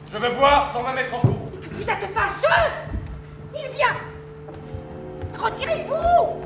Je veux voir sans me mettre en cours. Vous êtes fâcheux! Il vient! Retirez-vous!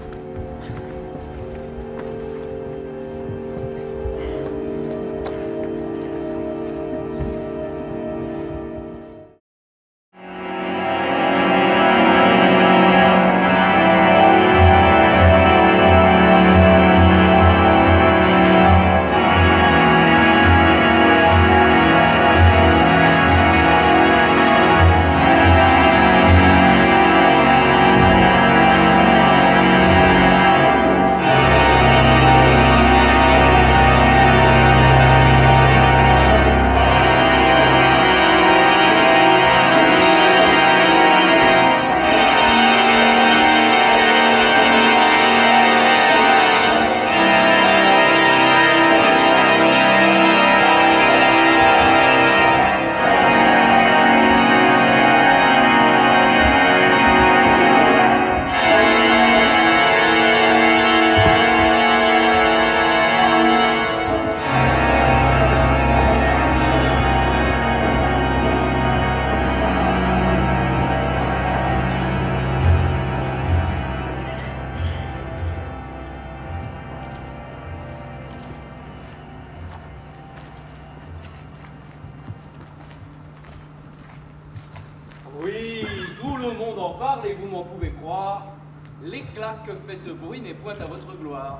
Oui, tout le monde en parle et vous m'en pouvez croire. L'éclat que fait ce bruit n'est point à votre gloire.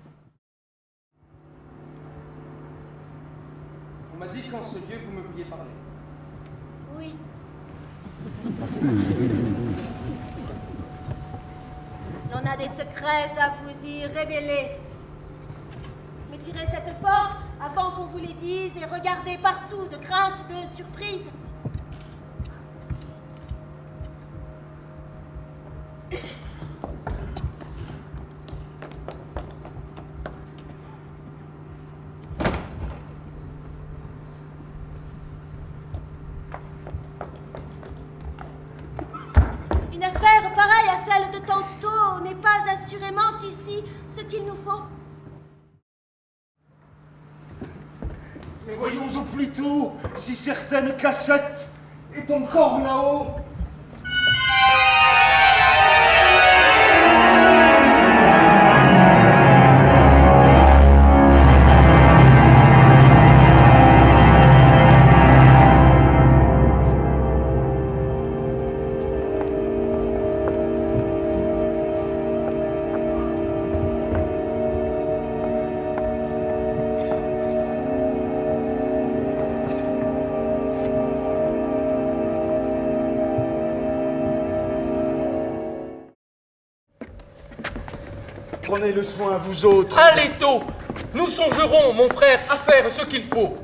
On m'a dit qu'en ce lieu, vous me vouliez parler. Oui. L'on a des secrets à vous y révéler. Mais tirez cette porte avant qu'on vous les dise et regardez partout de crainte de surprise. Une affaire pareille à celle de tantôt n'est pas assurément ici ce qu'il nous faut. Mais voyons au plus tôt si certaine cassette est encore là-haut. Prenez le soin, vous autres. Allez tôt! Nous songerons, mon frère, à faire ce qu'il faut.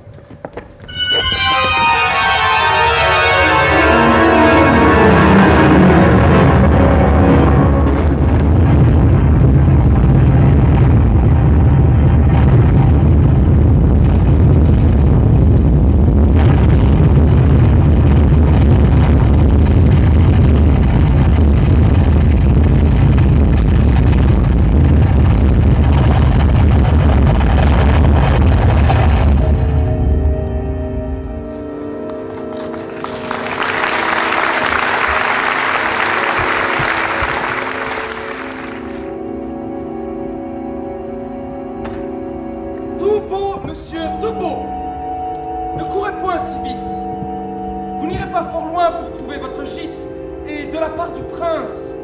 Monsieur Tobo, ne courez point si vite. Vous n'irez pas fort loin pour trouver votre gîte, et de la part du prince,